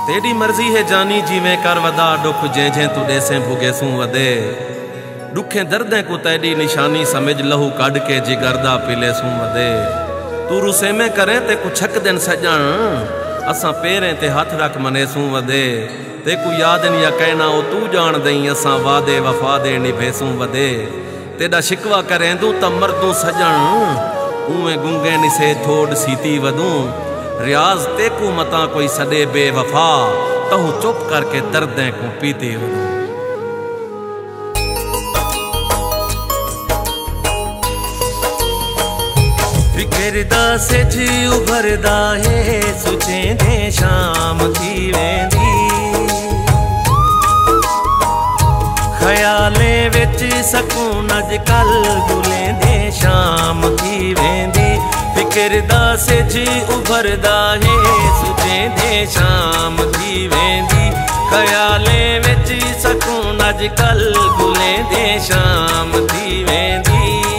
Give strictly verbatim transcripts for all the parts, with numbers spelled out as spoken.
तेरी मर्जी है जानी जिवें कर वदा दुख जै जै तू देसें भुगेसूं वदे दुखें दर्दें को तेरी निशानी समझ लहू कढ़ के जिगरदा पिलेसूं वदे तू रुसे में करें ते कुछ छक दिन सजण असां पेरें ते हथ रख मनेसूं वदे ते को याद नहीं या कहना ओ तू जान दई असां वादे वफा दे निभेसूं वदे तेरा शिकवा करें तू त मर्दू सजण उवें गुंगे निसे थोड़ सीती वदूं रियाज ते को मता कोई सदे बेवफा तहु चुप करके दर्दें को पीते वदूं। फिकिरदा से जी उभरदा है सुचें दे शाम थी वेंदी ख्याले विच सकून अजकल गुलें दे शाम थी वेंदी फिकिरदा से जी उभरदा है सुचें दे शाम थी वेंदी ख्याले विच सकून अजकल गुलें दे शाम थी वेंदी।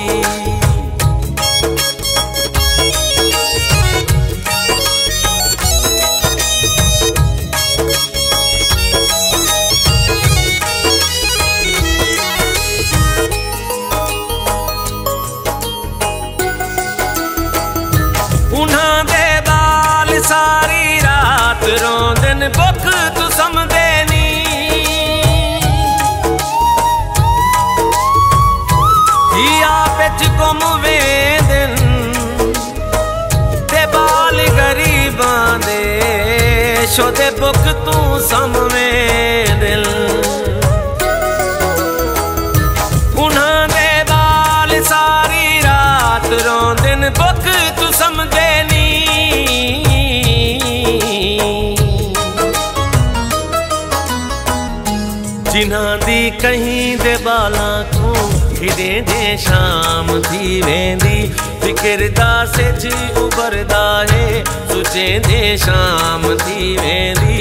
सारी रात रोंदन बुख तू समझे नी बिच गुम वेंदन ते बाल गरीबां दे शोदे बुख तू समवेंदन उन्हां दे बाल सारी रात रोंदन बुख तू समझे नी जिन्हां दी कहीं दे बाला को खिदे दे शाम थी वेंदी फिकिरदा से जी उभरदा है सुचे दे शाम थी वेंदी।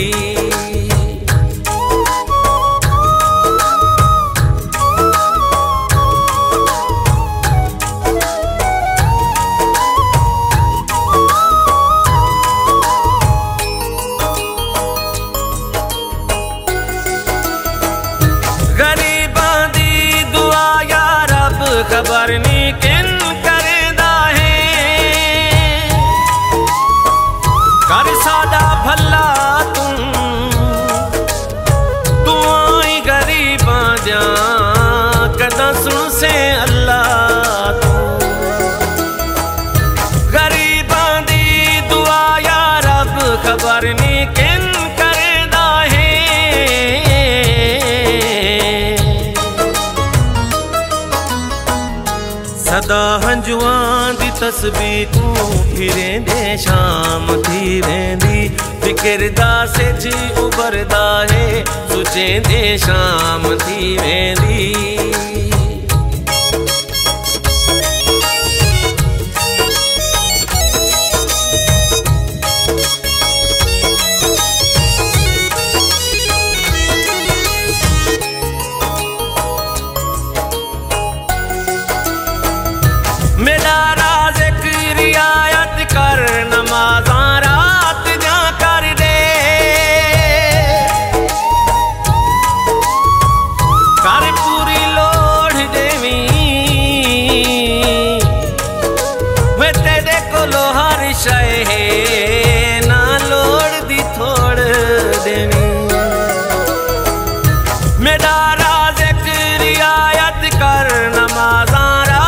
खबर नी किन करेंदा है कर सादा भला तू तू आई गरीबां जा कदा सुन से अल्लाह तू गरीबां दी दुआ या रब खबर नी किन करेंदा है सदा हंजुआं दी तस्बीह को फिरे दे शाम थी वेंदी फिकिरदा से जी उभरदा है सुचे दे शाम थी वेंदी। मेरा राज एक रियायत कर नमाज़ां रात जा कर दे कर पूरी लोड़ देवी वे तेरे कोलो हर शय ना लोड़ दी थोड़ देवी मेरा राज एक रियायत कर नमाज़ां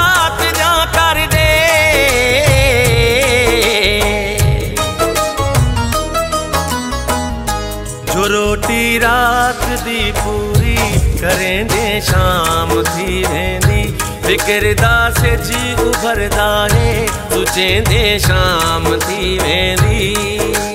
रोटी रात दी पूरी करें दे शाम थी वेंदी फिकिरदा से जी उभरदा है सुचे दे शाम थी वेंदी।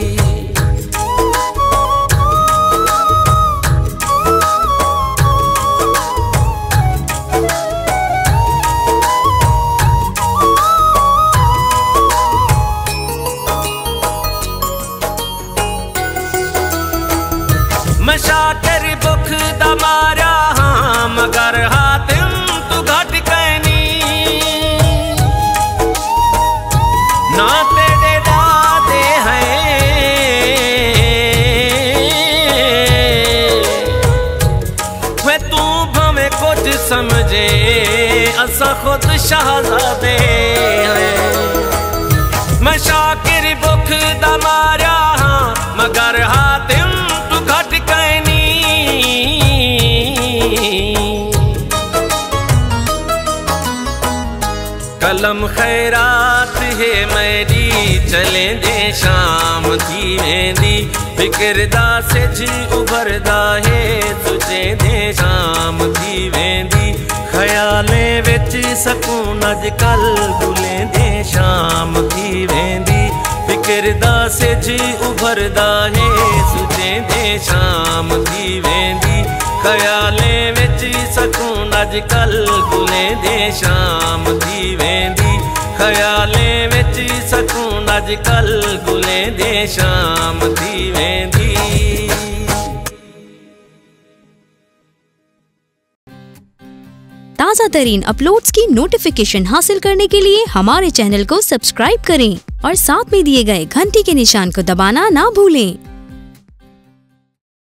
मशाकर बुख दा मारा हाँ मगर हातिम तू घट कहनी ना तेरे दादे हैं शहजादे मैं शाकिर भुख दा मारिया हाँ मगर हातिम तू घट कैनी कलम खैरात है मेरी चले दे शाम थी वेंदी फिक्र दा सिज उभरदा है तुझे दे शाम थी वेंदी ख्याले विच सकून अजकल भुले दे शाम थी वेंदी फिक्र दा सिज उभरदा है तुझे दे शाम थी वेंदी ख्याले विच सकून अजकल भुले दे शाम थी वेंदी ख्याले विच सकून अजकल भुले दे शाम थी वेंदी। ताज़ा तरीन अपलोड्स की नोटिफिकेशन हासिल करने के लिए हमारे चैनल को सब्सक्राइब करें और साथ में दिए गए घंटी के निशान को दबाना ना भूलें।